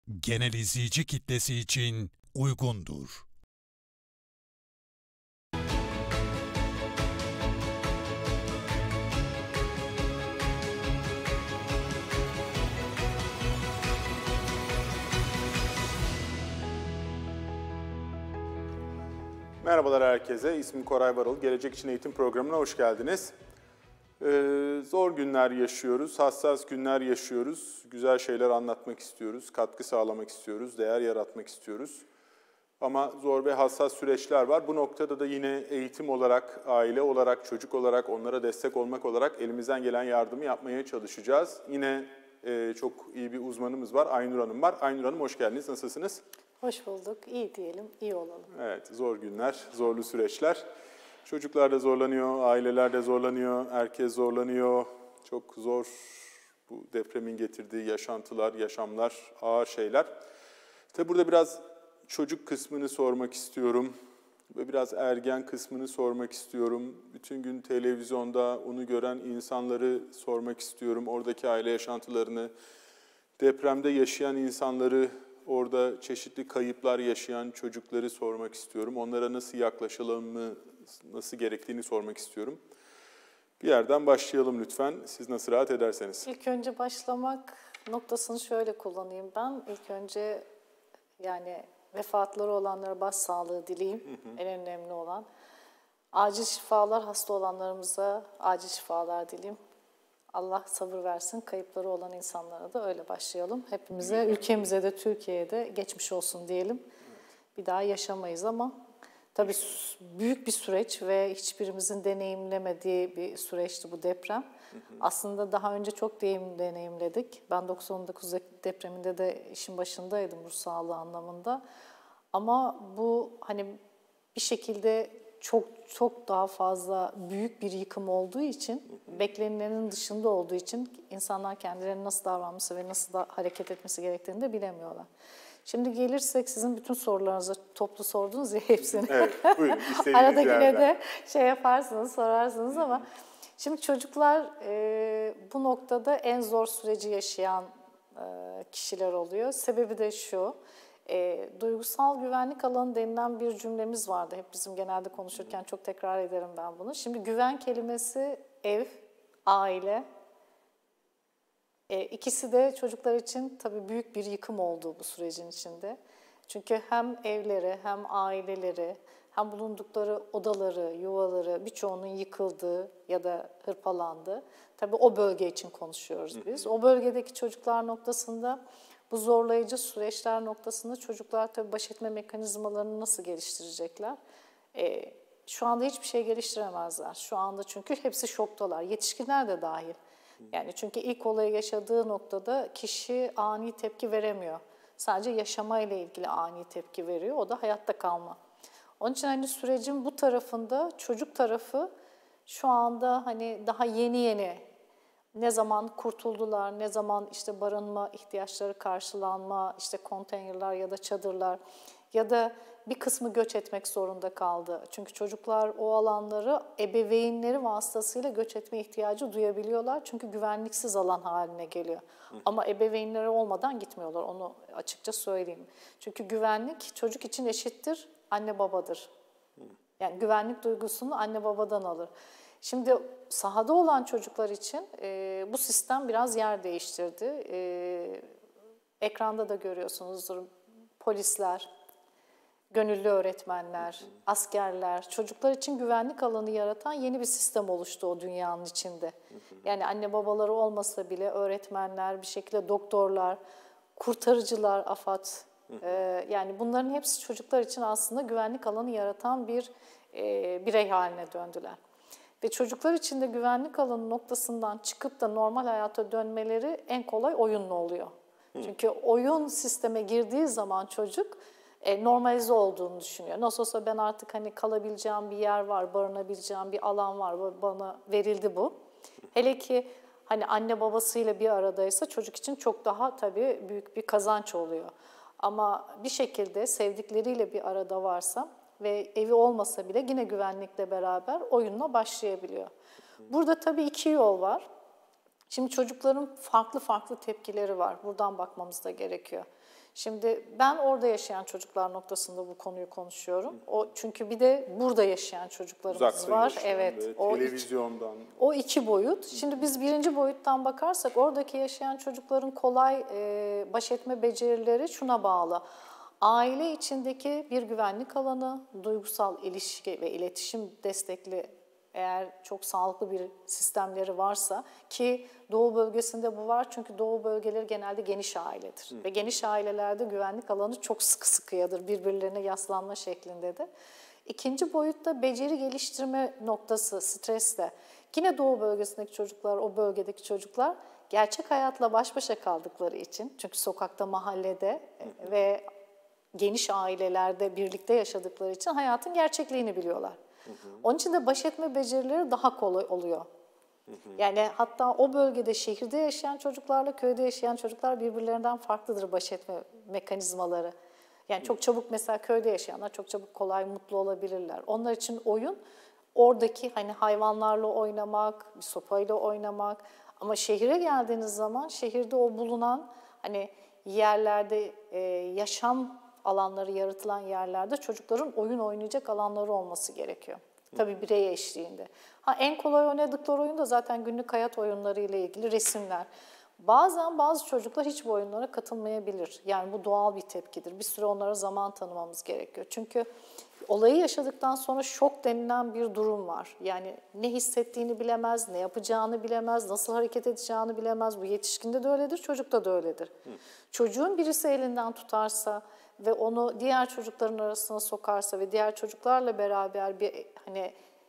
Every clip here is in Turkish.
genel izleyici kitlesi için uygundur. Merhabalar herkese, ismim Koray Varol. Gelecek İçin Eğitim Programı'na hoş geldiniz. Zor günler yaşıyoruz, hassas günler yaşıyoruz. Güzel şeyler anlatmak istiyoruz, katkı sağlamak istiyoruz, değer yaratmak istiyoruz. Ama zor ve hassas süreçler var. Bu noktada da yine eğitim olarak, aile olarak, çocuk olarak, onlara destek olmak olarak elimizden gelen yardımı yapmaya çalışacağız. Yine çok iyi bir uzmanımız var, Aynur Hanım var. Aynur Hanım hoş geldiniz, nasılsınız? Hoş bulduk, iyi diyelim, iyi olalım. Evet, zor günler, zorlu süreçler. Çocuklar da zorlanıyor, aileler de zorlanıyor, herkes zorlanıyor. Çok zor bu depremin getirdiği yaşantılar, yaşamlar, ağır şeyler. Tabi burada biraz çocuk kısmını sormak istiyorum ve biraz ergen kısmını sormak istiyorum. Bütün gün televizyonda onu gören insanları sormak istiyorum. Oradaki aile yaşantılarını, depremde yaşayan insanları, orada çeşitli kayıplar yaşayan çocukları sormak istiyorum. Onlara nasıl yaklaşalım, nasıl gerektiğini sormak istiyorum. Bir yerden başlayalım lütfen. Siz nasıl rahat ederseniz. İlk önce başlamak noktasını şöyle kullanayım ben. İlk önce yani vefatları olanlara başsağlığı dileyim. En önemli olan. Acil şifalar, hasta olanlarımıza acil şifalar dileyim. Allah sabır versin. Kayıpları olan insanlara da öyle başlayalım. Hepimize, ülkemize de, Türkiye'ye de geçmiş olsun diyelim. Bir daha yaşamayız ama tabii büyük bir süreç ve hiçbirimizin deneyimlemediği bir süreçti bu deprem. Aslında daha önce çok deneyimledik. Ben 99 depreminde de işin başındaydım ruh sağlığı anlamında. Ama bu hani bir şekilde çok daha fazla büyük bir yıkım olduğu için, beklenilenin dışında olduğu için insanlar kendilerine nasıl davranması ve nasıl da hareket etmesi gerektiğini de bilemiyorlar. Şimdi gelirsek sizin bütün sorularınızı toplu sordunuz ya hepsini. Evet, buyurun. Aradakine de yaparsınız, sorarsınız ama şimdi çocuklar bu noktada en zor süreci yaşayan kişiler oluyor. Sebebi de şu. Duygusal güvenlik alanı denilen bir cümlemiz vardı. Hep bizim genelde konuşurken çok tekrar ederim ben bunu. Şimdi güven kelimesi ev, aile. İkisi de çocuklar için tabii büyük bir yıkım oldu bu sürecin içinde. Çünkü hem evleri hem aileleri hem bulundukları odaları, yuvaları birçoğunun yıkıldığı ya da hırpalandı. Tabii o bölge için konuşuyoruz biz. O bölgedeki çocuklar noktasında bu zorlayıcı süreçler noktasında çocuklar tabii baş etme mekanizmalarını nasıl geliştirecekler? Şu anda hiçbir şey geliştiremezler. Şu anda çünkü hepsi şoktalar. Yetişkinler de dahil. Yani çünkü ilk olayı yaşadığı noktada kişi ani tepki veremiyor. Sadece yaşamayla ilgili ani tepki veriyor. O da hayatta kalma. Onun için hani sürecin bu tarafında çocuk tarafı şu anda hani daha yeni ne zaman kurtuldular, ne zaman işte barınma ihtiyaçları karşılanma, işte konteynerler ya da çadırlar ya da bir kısmı göç etmek zorunda kaldı. Çünkü çocuklar o alanları ebeveynleri vasıtasıyla göç etme ihtiyacı duyabiliyorlar. Çünkü güvenliksiz alan haline geliyor. Ama ebeveynleri olmadan gitmiyorlar, onu açıkça söyleyeyim. Çünkü güvenlik çocuk için eşittir anne babadır. Yani güvenlik duygusunu anne babadan alır. Şimdi sahada olan çocuklar için bu sistem biraz yer değiştirdi. Ekranda da görüyorsunuzdur polisler, gönüllü öğretmenler, askerler, çocuklar için güvenlik alanı yaratan yeni bir sistem oluştu o dünyanın içinde. Yani anne babaları olmasa bile öğretmenler, bir şekilde doktorlar, kurtarıcılar, AFAD, yani bunların hepsi çocuklar için aslında güvenlik alanı yaratan bir birey haline döndüler. Ve çocuklar için de güvenlik alanı noktasından çıkıp da normal hayata dönmeleri en kolay oyunla oluyor. Çünkü oyun sisteme girdiği zaman çocuk normalize olduğunu düşünüyor. Nasıl olsa ben artık hani kalabileceğim bir yer var, barınabileceğim bir alan var, bana verildi bu. Hele ki hani anne babasıyla bir aradaysa çocuk için çok daha tabii büyük bir kazanç oluyor. Ama bir şekilde sevdikleriyle bir arada varsa ve evi olmasa bile yine güvenlikle beraber oyunla başlayabiliyor. Burada tabii iki yol var. Şimdi çocukların farklı farklı tepkileri var. Buradan bakmamız da gerekiyor. Şimdi ben orada yaşayan çocuklar noktasında bu konuyu konuşuyorum. Çünkü bir de burada yaşayan çocuklarımız Uzakta var. yaşayan Evet. ve O televizyondan. o iki boyut. Şimdi biz birinci boyuttan bakarsak oradaki yaşayan çocukların kolay baş etme becerileri şuna bağlı. Aile içindeki bir güvenlik alanı, duygusal ilişki ve iletişim destekli eğer çok sağlıklı bir sistemleri varsa ki Doğu bölgesinde bu var çünkü Doğu bölgeleri genelde geniş ailedir. Ve geniş ailelerde güvenlik alanı çok sıkı sıkıyadır, birbirlerine yaslanma şeklindedir. İkinci boyutta beceri geliştirme noktası stresle. Yine Doğu bölgesindeki çocuklar, o bölgedeki çocuklar gerçek hayatla baş başa kaldıkları için çünkü sokakta, mahallede ve geniş ailelerde birlikte yaşadıkları için hayatın gerçekliğini biliyorlar. Onun için de baş etme becerileri daha kolay oluyor. Yani hatta o bölgede şehirde yaşayan çocuklarla köyde yaşayan çocuklar birbirlerinden farklıdır baş etme mekanizmaları. Yani çok çabuk mesela köyde yaşayanlar çok çabuk kolay mutlu olabilirler. Onlar için oyun oradaki hani hayvanlarla oynamak, bir sopayla oynamak ama şehire geldiğiniz zaman şehirde o bulunan hani yerlerde yaşam alanları yaratılan yerlerde çocukların oyun oynayacak alanları olması gerekiyor. Tabii birey eşliğinde. En kolay oynadıkları oyun da zaten günlük hayat oyunları ile ilgili resimler. Bazen bazı çocuklar hiç bu oyunlara katılmayabilir. Yani bu doğal bir tepkidir. Bir süre onlara zaman tanımamız gerekiyor. Çünkü olayı yaşadıktan sonra şok denilen bir durum var. Yani ne hissettiğini bilemez, ne yapacağını bilemez, nasıl hareket edeceğini bilemez. Bu yetişkinde de öyledir, çocukta da öyledir. Çocuğun birisi elinden tutarsa ve onu diğer çocukların arasına sokarsa ve diğer çocuklarla beraber bir hani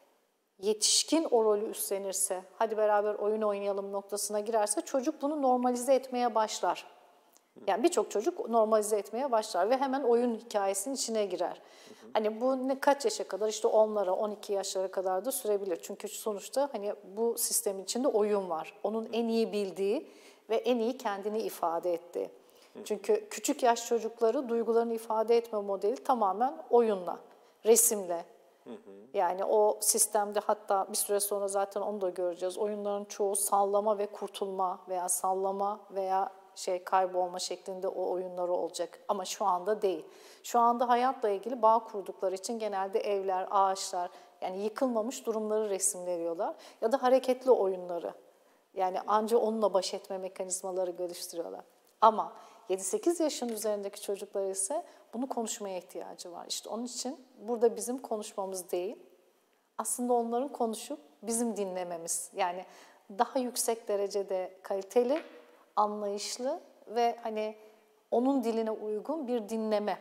yetişkin o rolü üstlenirse, hadi beraber oyun oynayalım noktasına girerse çocuk bunu normalize etmeye başlar. Yani birçok çocuk normalize etmeye başlar ve hemen oyun hikayesinin içine girer. Hani bu kaç yaşa kadar? İşte 10'lara, 12 yaşlara kadar da sürebilir. Çünkü sonuçta hani bu sistemin içinde oyun var. Onun en iyi bildiği ve en iyi kendini ifade ettiği. Çünkü küçük yaş çocukları duygularını ifade etme modeli tamamen oyunla, resimle. Yani o sistemde hatta bir süre sonra zaten onu da göreceğiz. Oyunların çoğu sallama ve kurtulma veya sallama veya kaybolma şeklinde o oyunları olacak. Ama şu anda değil. Şu anda hayatla ilgili bağ kurdukları için genelde evler, ağaçlar yani yıkılmamış durumları resimleniyorlar. Ya da hareketli oyunları. Yani anca onunla baş etme mekanizmaları geliştiriyorlar. Ama 7-8 yaşın üzerindeki çocuklar ise bunu konuşmaya ihtiyacı var. İşte onun için burada bizim konuşmamız değil, aslında onların konuşup bizim dinlememiz. Yani daha yüksek derecede kaliteli, anlayışlı ve hani onun diline uygun bir dinleme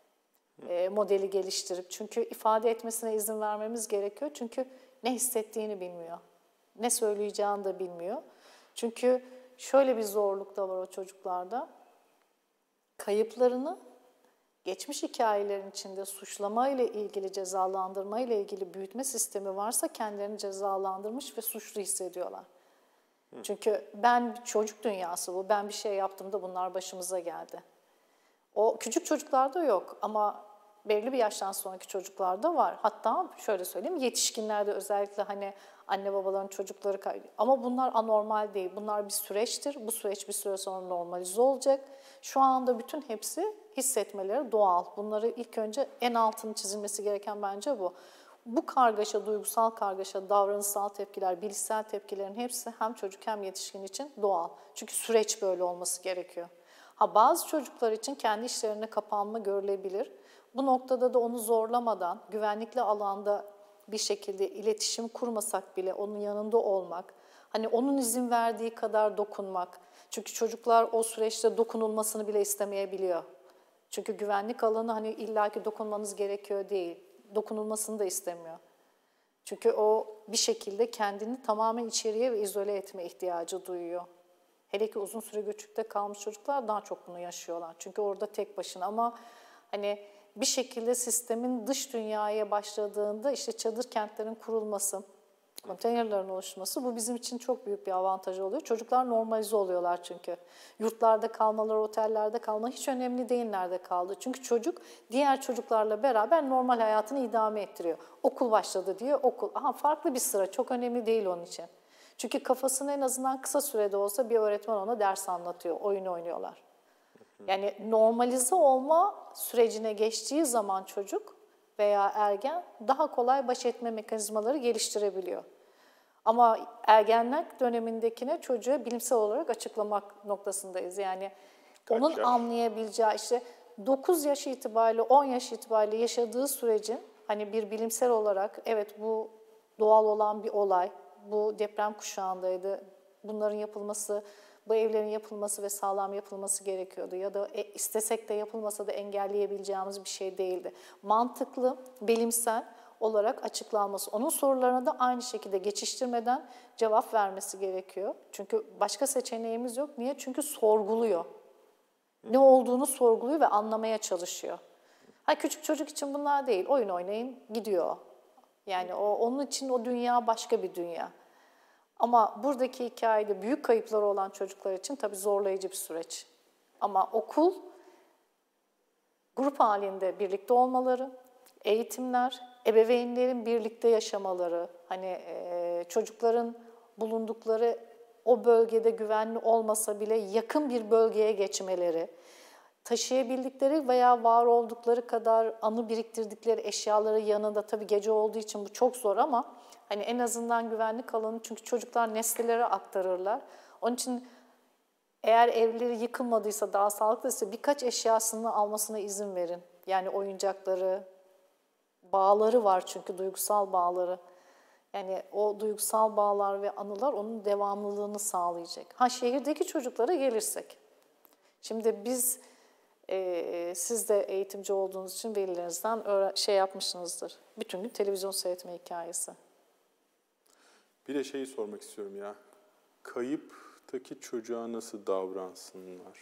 modeli geliştirip çünkü ifade etmesine izin vermemiz gerekiyor. Çünkü ne hissettiğini bilmiyor, ne söyleyeceğini de bilmiyor. Çünkü şöyle bir zorluk da var o çocuklarda. Kayıplarını geçmiş hikayelerin içinde suçlama ile ilgili, cezalandırma ile ilgili büyütme sistemi varsa kendilerini cezalandırmış ve suçlu hissediyorlar. Çünkü çocuk dünyası bu, ben bir şey yaptığımda bunlar başımıza geldi. O küçük çocuklarda yok ama belli bir yaştan sonraki çocuklarda var. Hatta şöyle söyleyeyim, yetişkinlerde özellikle hani anne babaların çocukları ama bunlar anormal değil. Bunlar bir süreçtir. Bu süreç bir süre sonra normalize olacak. Şu anda bütün hepsi hissetmeleri doğal. Bunları ilk önce en altını çizilmesi gereken bence bu. Bu kargaşa, duygusal kargaşa, davranışsal tepkiler, bilişsel tepkilerin hepsi hem çocuk hem yetişkin için doğal. Çünkü süreç böyle olması gerekiyor. Bazı çocuklar için kendi işlerine kapanma görülebilir. Bu noktada da onu zorlamadan, güvenlikli alanda bir şekilde iletişim kurmasak bile onun yanında olmak, hani onun izin verdiği kadar dokunmak. Çünkü çocuklar o süreçte dokunulmasını bile istemeyebiliyor. Çünkü güvenlik alanı hani illaki dokunmanız gerekiyor değil, dokunulmasını da istemiyor. Çünkü o bir şekilde kendini tamamen içeriye ve izole etme ihtiyacı duyuyor. Hele ki uzun süre göçükte kalmış çocuklar daha çok bunu yaşıyorlar. Çünkü orada tek başına ama hani bir şekilde sistemin dış dünyaya başladığında işte çadır kentlerin kurulması, konteynerlerin oluşması bu bizim için çok büyük bir avantaj oluyor. Çocuklar normalize oluyorlar çünkü. Yurtlarda kalmaları, otellerde kalmaları hiç önemli değil nerede kaldı. Çünkü çocuk diğer çocuklarla beraber normal hayatını idame ettiriyor. Okul başladı diyor, okul. Farklı bir sıra, çok önemli değil onun için. Çünkü kafasını en azından kısa sürede olsa bir öğretmen ona ders anlatıyor, oyun oynuyorlar. Yani normalize olma sürecine geçtiği zaman çocuk veya ergen daha kolay baş etme mekanizmaları geliştirebiliyor. Ama ergenlik dönemindekine çocuğa bilimsel olarak açıklamak noktasındayız. Yani Kaç onun yaş? anlayabileceği işte 9 yaş itibariyle 10 yaş itibariyle yaşadığı sürecin hani bir bilimsel olarak evet bu doğal olan bir olay, bu deprem kuşağındaydı, bunların yapılması, bu evlerin yapılması ve sağlam yapılması gerekiyordu ya da istesek de yapılmasa da engelleyebileceğimiz bir şey değildi. Mantıklı, bilimsel olarak açıklanması. Onun sorularına da aynı şekilde geçiştirmeden cevap vermesi gerekiyor. Çünkü başka seçeneğimiz yok. Niye? Çünkü sorguluyor. Ne olduğunu sorguluyor ve anlamaya çalışıyor. Ha, küçük çocuk için bunlar değil. Oyun oynayın, gidiyor. Yani onun için o dünya başka bir dünya. Ama buradaki hikayede büyük kayıpları olan çocuklar için tabii zorlayıcı bir süreç. Ama okul, grup halinde birlikte olmaları, eğitimler, ebeveynlerin birlikte yaşamaları, hani çocukların bulundukları o bölgede güvenli olmasa bile yakın bir bölgeye geçmeleri, taşıyabildikleri veya var oldukları kadar anı biriktirdikleri eşyaları yanında, tabii gece olduğu için bu çok zor ama hani en azından güvenlik alanı, çünkü çocuklar nesnelere aktarırlar. Onun için eğer evleri yıkılmadıysa, daha sağlıklıysa birkaç eşyasını almasına izin verin. Yani oyuncakları, bağları var çünkü duygusal bağları. Yani o duygusal bağlar ve anılar onun devamlılığını sağlayacak. Ha, şehirdeki çocuklara gelirsek. Şimdi biz, siz de eğitimci olduğunuz için velilerinizden yapmışsınızdır. Bütün gün televizyon seyretme hikayesi. Bir de şeyi sormak istiyorum ya. Kayıptaki çocuğa nasıl davransınlar?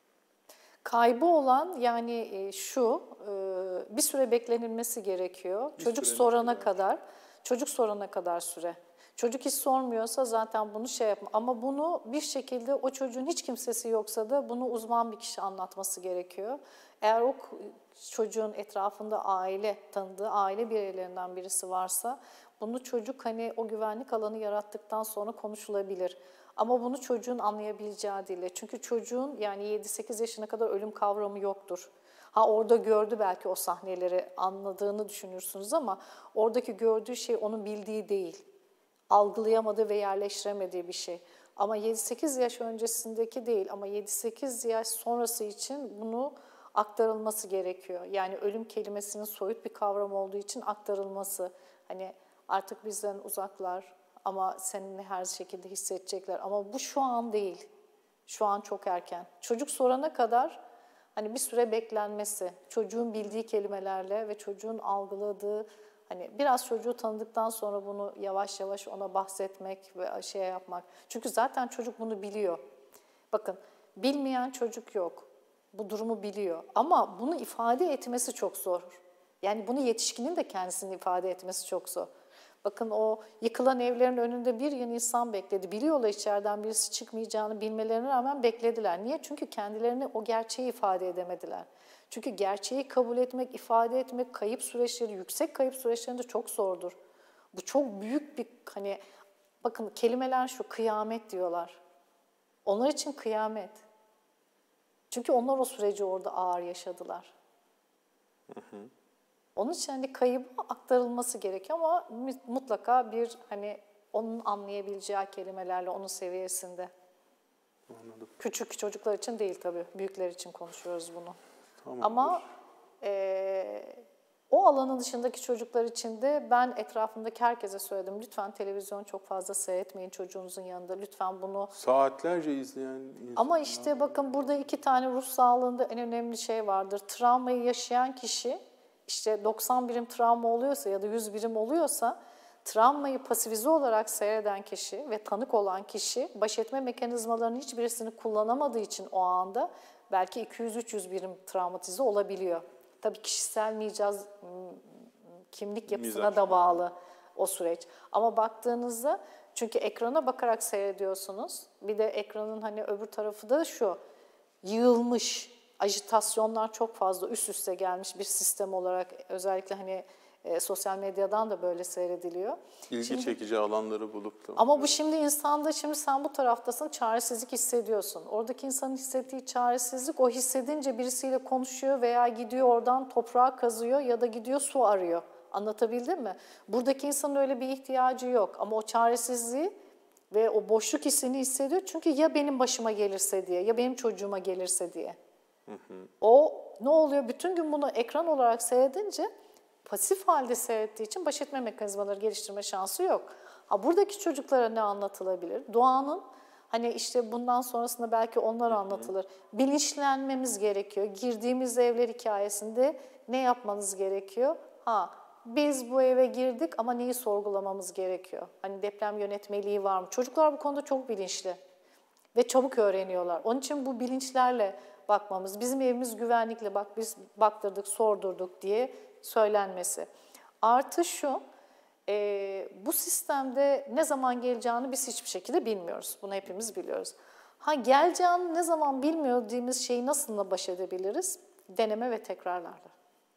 Kaybı olan yani bir süre beklenilmesi gerekiyor. Çocuk sorana kadar süre. Çocuk hiç sormuyorsa zaten bunu yapma. Ama bunu bir şekilde o çocuğun hiç kimsesi yoksa da bunu uzman bir kişi anlatması gerekiyor. Eğer o çocuğun etrafında tanıdığı aile bireylerinden birisi varsa bunu çocuk hani o güvenlik alanı yarattıktan sonra konuşulabilir. Ama bunu çocuğun anlayabileceği dille. Çünkü çocuğun yani 7-8 yaşına kadar ölüm kavramı yoktur. Ha, orada gördü belki o sahneleri, anladığını düşünürsünüz ama oradaki gördüğü şey onun bildiği değil. Algılayamadığı ve yerleştiremediği bir şey. Ama 7-8 yaş öncesindeki değil ama 7-8 yaş sonrası için bunu aktarılması gerekiyor. Yani ölüm kelimesinin soyut bir kavram olduğu için aktarılması. Hani artık bizden uzaklar ama seninle her şekilde hissedecekler. Ama bu şu an değil. Şu an çok erken. Çocuk sorana kadar hani bir süre beklenmesi, çocuğun bildiği kelimelerle ve çocuğun algıladığı, hani biraz çocuğu tanıdıktan sonra bunu yavaş yavaş ona bahsetmek ve yapmak. Çünkü zaten çocuk bunu biliyor. Bakın, bilmeyen çocuk yok. Bu durumu biliyor. Ama bunu ifade etmesi çok zor. Yani bunu yetişkinin de kendisini ifade etmesi çok zor. Bakın, o yıkılan evlerin önünde bir yığın insan bekledi. Biliyorlar içeriden birisi çıkmayacağını bilmelerine rağmen beklediler. Niye? Çünkü kendilerine o gerçeği ifade edemediler. Çünkü gerçeği kabul etmek, ifade etmek, kayıp süreçleri, yüksek kayıp süreçlerinde çok zordur. Bu çok büyük bir, hani bakın kelimeler şu, kıyamet diyorlar. Onlar için kıyamet. Çünkü onlar o süreci orada ağır yaşadılar. Onun için hani kaybı aktarılması gerekiyor ama mutlaka bir hani onun anlayabileceği kelimelerle onun seviyesinde. Anladım. Küçük çocuklar için değil tabii, büyükler için konuşuyoruz bunu. Tamamdır. Ama o alanın dışındaki çocuklar için de ben etrafımdaki herkese söyledim. Lütfen televizyon çok fazla seyretmeyin çocuğunuzun yanında. Lütfen bunu... Saatlerce izleyen insanlar. Ama işte bakın burada 2 tane ruh sağlığında en önemli şey vardır. Travmayı yaşayan kişi, işte 90 birim travma oluyorsa ya da 100 birim oluyorsa, travmayı pasifize olarak seyreden kişi ve tanık olan kişi baş etme mekanizmalarının hiçbirisini kullanamadığı için o anda belki 200-300 birim travmatize olabiliyor. Tabii kişisel kimlik yapısına da bağlı o süreç. Ama baktığınızda, çünkü ekrana bakarak seyrediyorsunuz. Bir de ekranın hani öbür tarafı da şu, yığılmış, ajitasyonlar çok fazla üst üste gelmiş bir sistem olarak, özellikle hani Sosyal medyadan da böyle seyrediliyor. İlgi çekici alanları bulup da. Ama bu şimdi insanda, şimdi sen bu taraftasın, çaresizlik hissediyorsun. Oradaki insanın hissettiği çaresizlik, o hissedince birisiyle konuşuyor veya gidiyor oradan toprağa kazıyor ya da gidiyor su arıyor. Anlatabildim mi? Buradaki insanın öyle bir ihtiyacı yok ama o çaresizliği ve o boşluk hissini hissediyor. Çünkü ya benim başıma gelirse diye, ya benim çocuğuma gelirse diye. O ne oluyor? Bütün gün bunu ekran olarak seyredince, pasif halde seyrettiği için baş etme mekanizmaları geliştirme şansı yok. Ha, buradaki çocuklara ne anlatılabilir? Doğanın, hani işte bundan sonrasında belki onlar anlatılır. Bilinçlenmemiz gerekiyor. Girdiğimiz evler hikayesinde ne yapmanız gerekiyor? Biz bu eve girdik ama neyi sorgulamamız gerekiyor? Hani deprem yönetmeliği var mı? Çocuklar bu konuda çok bilinçli ve çabuk öğreniyorlar. Onun için bu bilinçlerle bakmamız, bizim evimiz güvenlikli, bak biz baktırdık, sordurduk diye söylenmesi. Artı şu, bu sistemde ne zaman geleceğini biz hiçbir şekilde bilmiyoruz. Bunu hepimiz biliyoruz. Geleceğini ne zaman bilmiyor dediğimiz şeyi nasıl baş edebiliriz? Deneme ve tekrarlarla.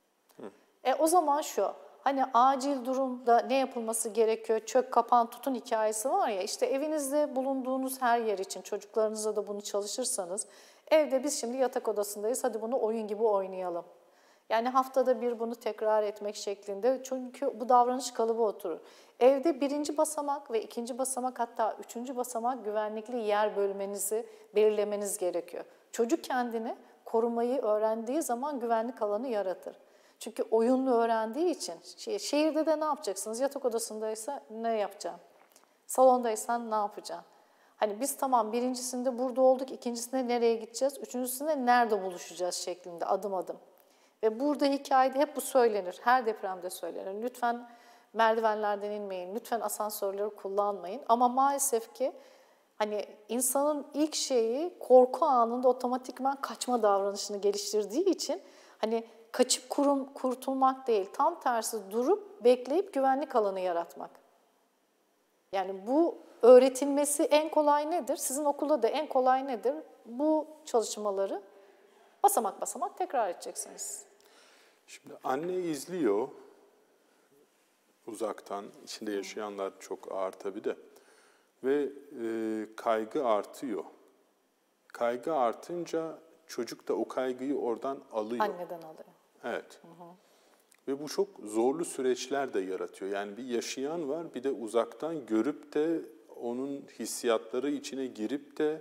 O zaman şu, hani acil durumda ne yapılması gerekiyor, çök kapan tutun hikayesi var ya, işte evinizde bulunduğunuz her yer için çocuklarınıza da bunu çalışırsanız, evde biz şimdi yatak odasındayız, hadi bunu oyun gibi oynayalım. Yani haftada bir bunu tekrar etmek şeklinde, çünkü bu davranış kalıbı oturur. Evde 1. basamak ve 2. basamak, hatta 3. basamak güvenlikli yer bölmenizi belirlemeniz gerekiyor. Çocuk kendini korumayı öğrendiği zaman güvenlik alanı yaratır. Çünkü oyunlu öğrendiği için, şehirde de ne yapacaksınız? Yatak odasındaysa ne yapacaksın? Salondaysan ne yapacaksın? Hani biz tamam birincisinde burada olduk, ikincisinde nereye gideceğiz, üçüncüsünde nerede buluşacağız şeklinde adım adım. Ve burada hikayede hep bu söylenir, her depremde söylenir. Lütfen merdivenlerden inmeyin, lütfen asansörleri kullanmayın. Ama maalesef ki hani insanın ilk şeyi korku anında otomatikman kaçma davranışını geliştirdiği için hani kaçıp kurtulmak değil, tam tersi durup bekleyip güvenlik alanı yaratmak. Yani bu öğretilmesi en kolay nedir? Sizin okulda da en kolay nedir? Bu çalışmaları basamak basamak tekrar edeceksiniz. Şimdi anne izliyor uzaktan, içinde yaşayanlar çok ağır tabii de ve kaygı artıyor. Kaygı artınca çocuk da o kaygıyı oradan alıyor. Anneden alıyor. Evet. Ve bu çok zorlu süreçler de yaratıyor. Yani bir yaşayan var, bir de uzaktan görüp de onun hissiyatları içine girip de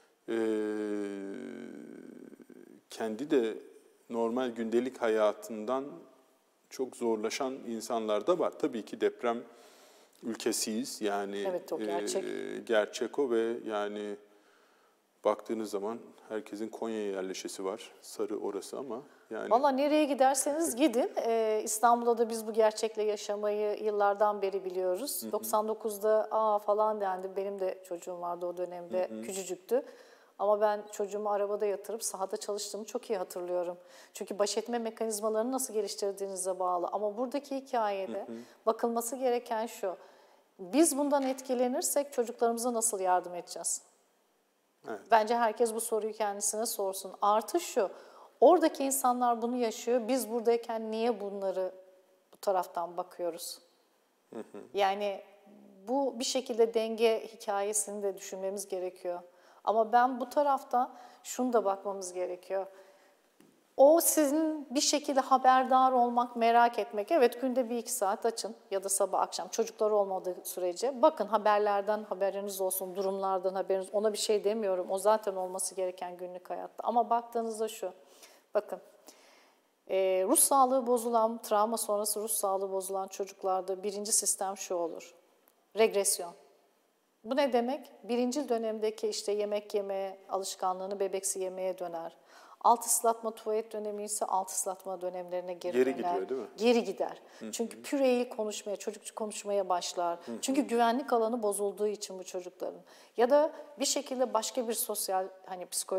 kendi de normal gündelik hayatından çok zorlaşan insanlar da var. Tabii ki deprem ülkesiyiz. Yani evet, o gerçek. Gerçek o ve yani baktığınız zaman herkesin Konya'ya yerleşesi var. Sarı orası ama yani. Valla nereye giderseniz gidin. İstanbul'da da biz bu gerçekle yaşamayı yıllardan beri biliyoruz. 99'da falan dendi. Benim de çocuğum vardı o dönemde. Küçücüktü. Ama ben çocuğumu arabada yatırıp sahada çalıştığımı çok iyi hatırlıyorum. Çünkü baş etme mekanizmalarını nasıl geliştirdiğinize bağlı. Ama buradaki hikayede bakılması gereken şu. Biz bundan etkilenirsek çocuklarımıza nasıl yardım edeceğiz? Evet. Bence herkes bu soruyu kendisine sorsun. Artı şu, oradaki insanlar bunu yaşıyor. Biz buradayken niye bunları bu taraftan bakıyoruz? Yani bu bir şekilde denge hikayesini de düşünmemiz gerekiyor. Ama ben bu tarafta şunu da bakmamız gerekiyor. O sizin bir şekilde haberdar olmak, merak etmek. Evet, günde 1-2 saat açın ya da sabah akşam çocuklar olmadığı sürece. Bakın haberlerden haberiniz olsun, durumlardan haberiniz. Ona bir şey demiyorum. O zaten olması gereken günlük hayatta. Ama baktığınızda şu, bakın ruh sağlığı bozulan, travma sonrası ruh sağlığı bozulan çocuklarda birinci sistem şu olur. Regresyon. Bu ne demek? Birincil dönemdeki işte yemek yeme alışkanlığını bebeksi yemeye döner. Alt ıslatma tuvalet dönemi ise alt ıslatma dönemlerine geri döner. Gidiyor değil mi? Geri gider. Çünkü püreyi konuşmaya, çocuk konuşmaya başlar. Çünkü güvenlik alanı bozulduğu için bu çocukların. Ya da bir şekilde başka bir sosyal, hani psikolojik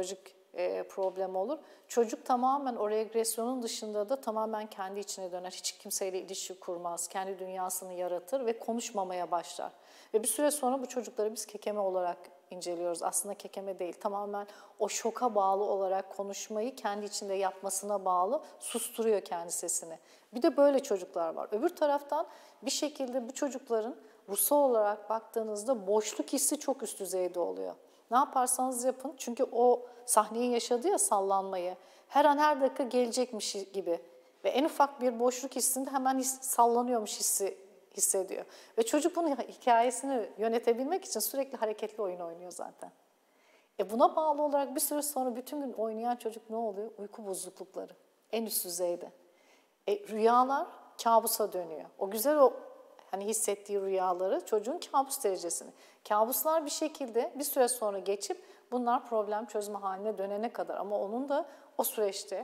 problem olur. Çocuk tamamen o regresyonun dışında da tamamen kendi içine döner. Hiç kimseyle ilişki kurmaz. Kendi dünyasını yaratır ve konuşmamaya başlar. Ve bir süre sonra bu çocukları biz kekeme olarak inceliyoruz. Aslında kekeme değil. Tamamen o şoka bağlı olarak konuşmayı kendi içinde yapmasına bağlı susturuyor kendi sesini. Bir de böyle çocuklar var. Öbür taraftan bir şekilde bu çocukların ruhsal olarak baktığınızda boşluk hissi çok üst düzeyde oluyor. Ne yaparsanız yapın. Çünkü o sahneyi yaşadı ya, sallanmayı. Her an her dakika gelecekmiş gibi. Ve en ufak bir boşluk hissinde hemen sallanıyormuş hissi hissediyor. Ve çocuk bunun hikayesini yönetebilmek için sürekli hareketli oyun oynuyor zaten. Buna bağlı olarak bir süre sonra bütün gün oynayan çocuk ne oluyor? Uyku bozuklukları. En üst düzeyde. Rüyalar kabusa dönüyor. O güzel hani hissettiği rüyaları çocuğun kabus derecesini. Kabuslar bir şekilde bir süre sonra geçip bunlar problem çözme haline dönene kadar. Ama onun da o süreçte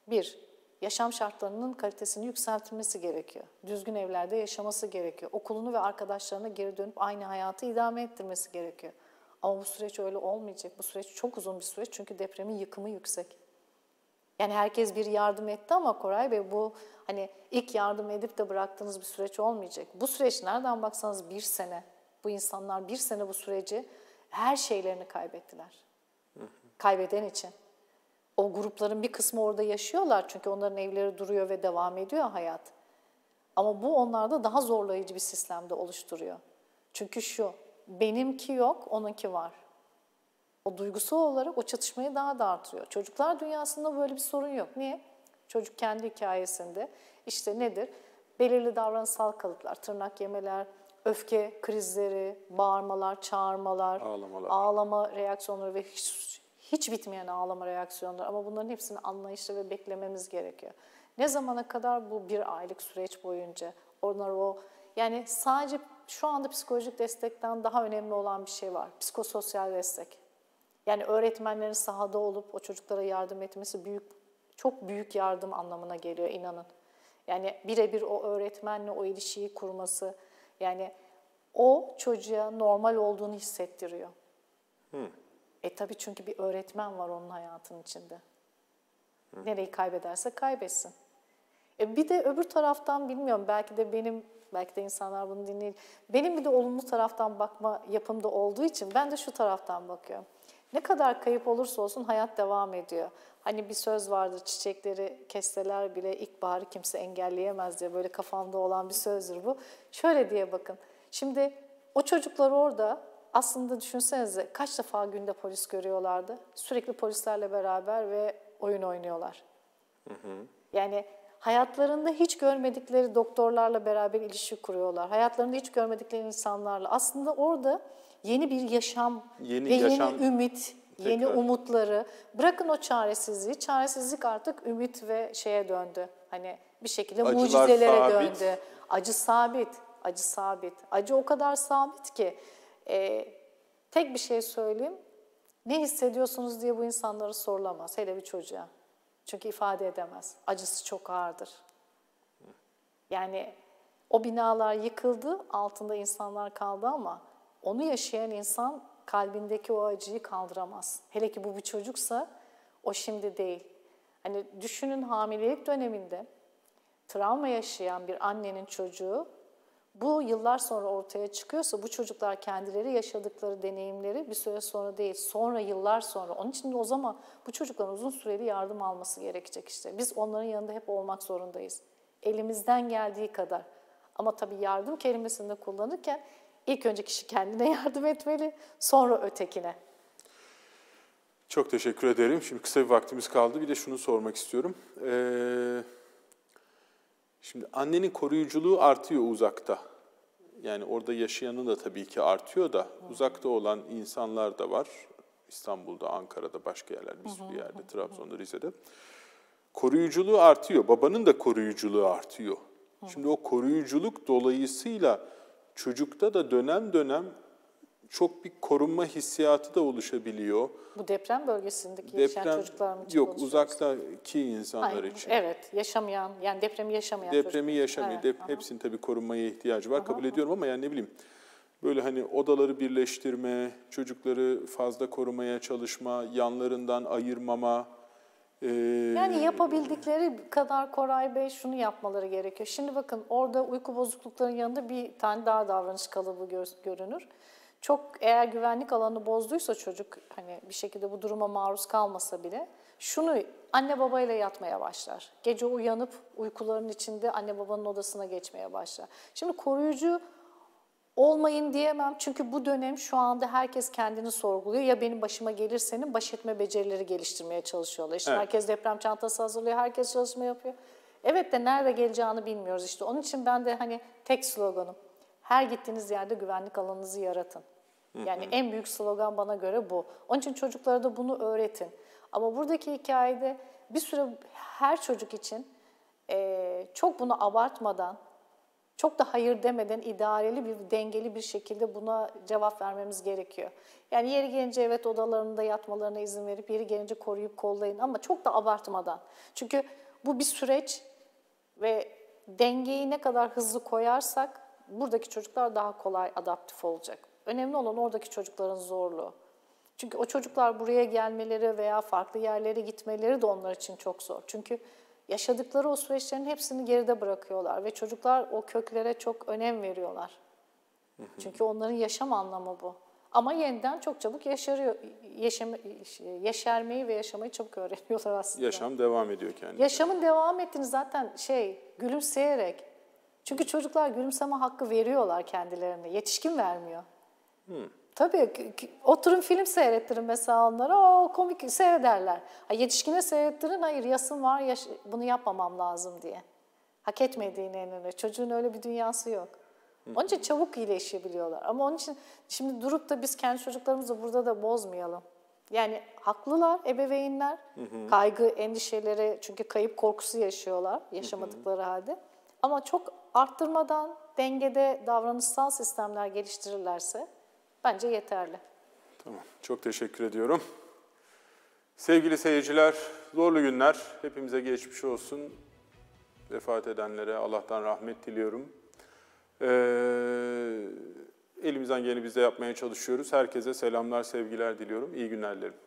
yaşam şartlarının kalitesini yükseltilmesi gerekiyor. Düzgün evlerde yaşaması gerekiyor. Okulunu ve arkadaşlarına geri dönüp aynı hayatı idame ettirmesi gerekiyor. Ama bu süreç öyle olmayacak. Bu süreç çok uzun bir süreç çünkü depremin yıkımı yüksek. Yani herkes bir yardım etti ama Koray Bey bu hani ilk yardım edip de bıraktığınız bir süreç olmayacak. Bu süreç nereden baksanız 1 sene. Bu insanlar 1 sene bu süreci her şeylerini kaybettiler. Kaybeden için. O grupların bir kısmı orada yaşıyorlar çünkü onların evleri duruyor ve devam ediyor hayat. Ama bu onlarda daha zorlayıcı bir sistemde oluşturuyor. Çünkü benimki yok, onunki var. O duygusal olarak o çatışmayı daha da artırıyor. Çocuklar dünyasında böyle bir sorun yok. Niye? Çocuk kendi hikayesinde nedir? Belirli davranışsal kalıplar, tırnak yemeler, öfke krizleri, bağırmalar, çağırmalar, ağlama reaksiyonları ve hiç bitmeyen ağlama reaksiyonları. Ama bunların hepsini anlayışlı ve beklememiz gerekiyor. Ne zamana kadar? Bu 1 aylık süreç boyunca. Yani sadece şu anda psikolojik destekten daha önemli olan bir şey var. Psikososyal destek. Yani öğretmenlerin sahada olup o çocuklara yardım etmesi çok büyük yardım anlamına geliyor, inanın. Yani birebir o öğretmenle o ilişkiyi kurması, yani o çocuğa normal olduğunu hissettiriyor. Tabii çünkü bir öğretmen var onun hayatının içinde. Nereyi kaybederse kaybetsin. Bir de öbür taraftan bilmiyorum, belki de insanlar bunu dinleyir. Benim bir de olumlu taraftan bakma yapımda olduğu için ben de şu taraftan bakıyorum. Ne kadar kayıp olursa olsun hayat devam ediyor. Hani bir söz vardır, çiçekleri kesseler bile ilkbaharı kimse engelleyemez diye, böyle kafamda olan bir sözdür bu. Şöyle diye bakın, şimdi o çocuklar orada aslında düşünsenize kaç defa günde polis görüyorlardı. Sürekli polislerle beraber ve oyun oynuyorlar. Yani hayatlarında hiç görmedikleri doktorlarla beraber ilişki kuruyorlar. Hayatlarında hiç görmedikleri insanlarla. Aslında orada yeni bir yaşam yeni ümit, yeni umutları. Bırakın o çaresizliği. Çaresizlik artık ümit ve döndü. Hani bir şekilde acılar mucizelere döndü. Acı sabit. Acı o kadar sabit ki. Tek bir şey söyleyeyim. Ne hissediyorsunuz diye bu insanlara sorulamaz. Hele bir çocuğa. Çünkü ifade edemez. Acısı çok ağırdır. Yani o binalar yıkıldı, altında insanlar kaldı ama onu yaşayan insan kalbindeki o acıyı kaldıramaz. Hele ki bu bir çocuksa o şimdi değil. Hani düşünün, hamilelik döneminde travma yaşayan bir annenin çocuğu bu yıllar sonra ortaya çıkıyorsa bu çocuklar kendileri yaşadıkları deneyimleri bir süre sonra değil, sonra yıllar sonra. Onun için de o zaman bu çocukların uzun süreli yardım alması gerekecek işte. Biz onların yanında hep olmak zorundayız. Elimizden geldiği kadar. Ama tabii yardım kelimesini de kullanırken ilk önce kişi kendine yardım etmeli, sonra ötekine. Çok teşekkür ederim. Şimdi kısa bir vaktimiz kaldı. Bir de şunu sormak istiyorum. Şimdi annenin koruyuculuğu artıyor uzakta. Yani orada yaşayanı da tabii ki artıyor da uzakta olan insanlar da var. İstanbul'da, Ankara'da, başka yerlerde, bir sürü yerde, Trabzon'da, Rize'de. Koruyuculuğu artıyor. Babanın da koruyuculuğu artıyor. Şimdi o koruyuculuk dolayısıyla çocukta da dönem dönem çok bir korunma hissiyatı da oluşabiliyor. Bu deprem bölgesindeki yaşayan çocuklar mı? Yok, uzaktaki insanlar için. Evet, yaşamayan, yani depremi yaşamayan çocuklar. Depremi yaşamayan, hepsinin tabii korunmaya ihtiyacı var, kabul ediyorum ama yani ne bileyim, Böyle hani odaları birleştirme, çocukları fazla korumaya çalışma, yanlarından ayırmama. Yani yapabildikleri kadar Koray Bey şunu yapmaları gerekiyor. Şimdi bakın orada uyku bozukluklarının yanında bir tane daha davranış kalıbı görünür. Çok eğer güvenlik alanını bozduysa çocuk hani bir şekilde bu duruma maruz kalmasa bile şunu anne babayla yatmaya başlar. Gece uyanıp uykularının içinde anne babanın odasına geçmeye başlar. Şimdi koruyucu olmayın diyemem çünkü bu dönem şu anda herkes kendini sorguluyor. Ya benim başıma gelirsenin baş etme becerileri geliştirmeye çalışıyorlar. İşte herkes deprem çantası hazırlıyor, herkes çalışma yapıyor. Evet de nerede geleceğini bilmiyoruz işte. Onun için ben de hani tek sloganım. Her gittiğiniz yerde güvenlik alanınızı yaratın. Yani en büyük slogan bana göre bu. Onun için çocuklara da bunu öğretin. Ama buradaki hikayede bir süre her çocuk için çok bunu abartmadan, çok da hayır demeden idareli bir, dengeli bir şekilde buna cevap vermemiz gerekiyor. Yani yeri gelince evet odalarında yatmalarına izin verip yeri gelince koruyup kollayın ama çok da abartmadan. Çünkü bu bir süreç ve dengeyi ne kadar hızlı koyarsak buradaki çocuklar daha kolay adaptif olacak. Önemli olan oradaki çocukların zorluğu. Çünkü o çocuklar buraya gelmeleri veya farklı yerlere gitmeleri de onlar için çok zor. Çünkü yaşadıkları o süreçlerin hepsini geride bırakıyorlar ve çocuklar o köklere çok önem veriyorlar. Çünkü onların yaşam anlamı bu. Ama yeniden çok çabuk yeşermeyi ve yaşamayı çabuk öğreniyorlar aslında. Yaşam devam ediyor kendisi. Yaşamın devam ettiğini zaten gülümseyerek. Çünkü çocuklar gülümseme hakkı veriyorlar kendilerine. Yetişkin vermiyor. Tabii oturun film seyrettirin mesela onlara, o komik seyrederler. Yetişkine seyrettirin, hayır yasım var, bunu yapmamam lazım diye. Hak etmediğine inanıyor. Çocuğun öyle bir dünyası yok. Onun için çabuk iyileşebiliyorlar. Ama onun için şimdi durup da biz kendi çocuklarımızı burada da bozmayalım. Yani haklılar ebeveynler, kaygı, endişeleri, çünkü kayıp korkusu yaşıyorlar yaşamadıkları halde. Ama çok arttırmadan dengede davranışsal sistemler geliştirirlerse bence yeterli. Tamam, çok teşekkür ediyorum. Sevgili seyirciler, zorlu günler. Hepimize geçmiş olsun. Vefat edenlere Allah'tan rahmet diliyorum. Elimizden geleni biz de yapmaya çalışıyoruz. Herkese selamlar, sevgiler diliyorum. İyi günler dilerim.